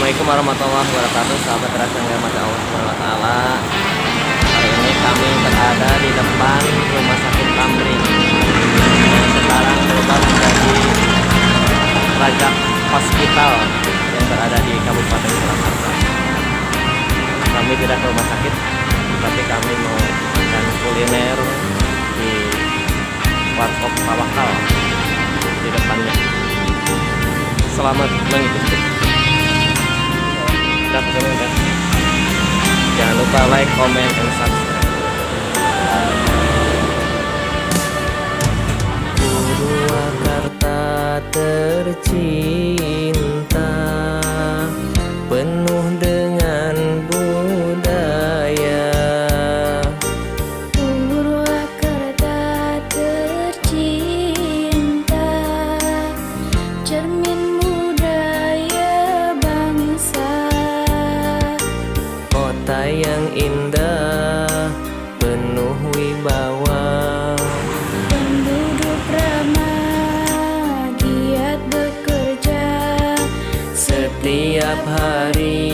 Assalamualaikum warahmatullahi wabarakatuh. Sahabat terasa yang dirahmati Allah Subhanahu wa taala. Hari ini kami berada di depan Rumah Sakit Tamrin yang sekarang berubah menjadi Rajak Hospital yang berada di Kabupaten Surakarta. Kami tidak ke rumah sakit, tapi kami mau makan kuliner di Warkop Tawakal di depannya. Selamat mengikuti. Jangan lupa like, comment, dan subscribe. Purwakarta tercinta, penuh dengan budaya. Purwakarta tercinta, cermin budaya bangsa. Kota yang indah, penuh wibawa. Penduduk ramah, giat bekerja. Setiap hari